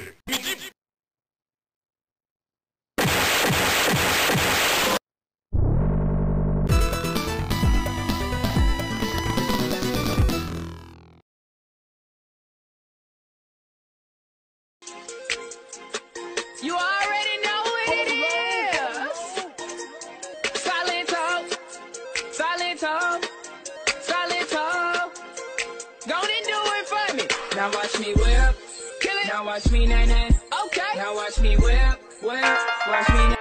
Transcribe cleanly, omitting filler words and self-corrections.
You already know what it is. Solid talk, solid talk, solid talk. Go and do it for me. Now watch me whip, kill it. Now watch me nay nay. Okay. Now watch me whip, whip. Watch me nay.